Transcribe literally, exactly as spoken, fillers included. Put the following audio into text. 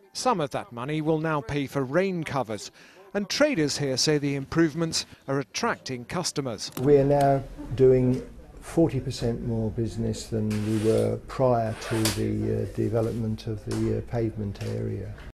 Some of that money will now pay for rain covers, and traders here say the improvements are attracting customers. We are now doing forty percent more business than we were prior to the uh, development of the uh, pavement area.